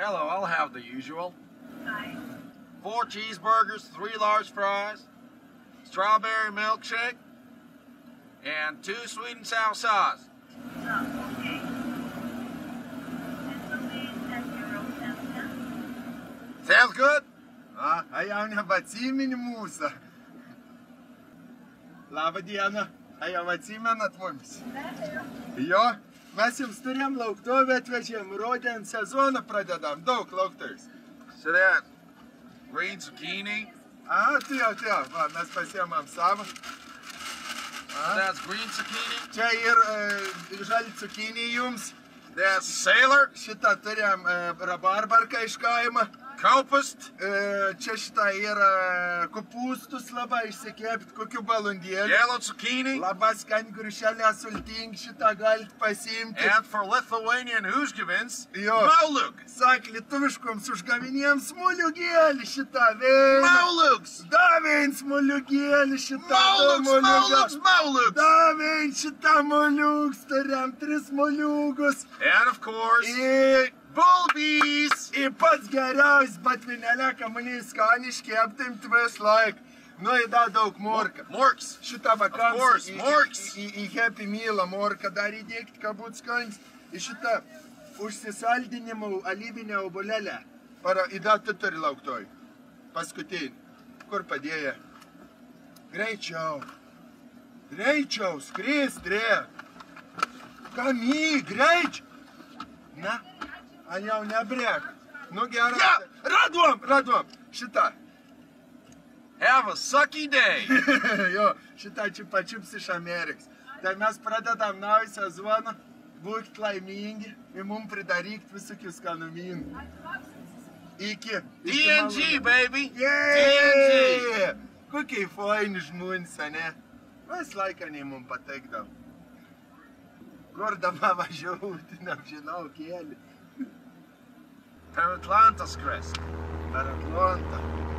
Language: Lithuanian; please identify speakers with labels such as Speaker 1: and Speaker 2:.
Speaker 1: Hello, I'll have the usual. 4 cheeseburgers, 3 large fries, strawberry milkshake, and 2 sweet and sour sauce.
Speaker 2: Okay.
Speaker 1: Sounds good?
Speaker 3: Jau nebeatsimeni mūsų. Labą dieną. Jau atsimenat mums? Jo, mes jums turėjom lauktuvę, atvežėm rudens sezoną pradedam. Daug lauktuvės.
Speaker 1: So that green zucchini.
Speaker 3: Tai jau, va, mes pasiemam savo.
Speaker 1: That's green zucchini.
Speaker 3: Čia ir žali cukinį jums.
Speaker 1: That's sailor.
Speaker 3: Šitą turėjom rabarbarką iš kaimo.
Speaker 1: Kopust.
Speaker 3: Čia šitą yra kopūstus labai išsikepti, kokių balandėlių.
Speaker 1: Yellow zucchini.
Speaker 3: Labai skani grįšelė sultingi, šitą galite pasiimti.
Speaker 1: And for Lithuanian užgavins,
Speaker 3: Jo.
Speaker 1: mauluk.
Speaker 3: Sak, lietuviškoms užgavinėms muliugėlį šitą vėlį.
Speaker 1: Mauluks.
Speaker 3: Davėn muliugėlį šitą
Speaker 1: Mauluks.
Speaker 3: Davėn šitą muliuks, turėjom 3 muliugus.
Speaker 1: And of course, bulbies.
Speaker 3: Į pats geriausias batvinėlė, ką mane skaniai iškeptim tvis laik. Nu, įda daug morka.
Speaker 1: Morks.
Speaker 3: Šitą
Speaker 1: Of course, morks.
Speaker 3: į Happy Mealą morką dar įdėkit, ką būt skanis. Į šitą užsisaldinimų alyvinę obulėlę. Įda tu turi lauktoj. Paskutinį. Kur padėję? Greičiau. Greičiau, skristrė. Kamy, greičiau. Na, jau nebrėk. Nu gerai.
Speaker 1: Ja,
Speaker 3: Raduom. Šitą.
Speaker 1: Have a sucky day.
Speaker 3: Jo, šitą čipačiups iš Amerikos. Tai mes pradedam naują sezoną, būkit laimingi ir mums pridarykt visokių skanumynų. Iki.
Speaker 1: DNG, baby.
Speaker 3: Yeee! Kokiai faini žmonės, ne? Vis laiką nei mums pateikdavo. Kur dabar važiuoti, nežinau, kėlį.
Speaker 1: Per Atlantą skrist.
Speaker 3: Per Atlantą.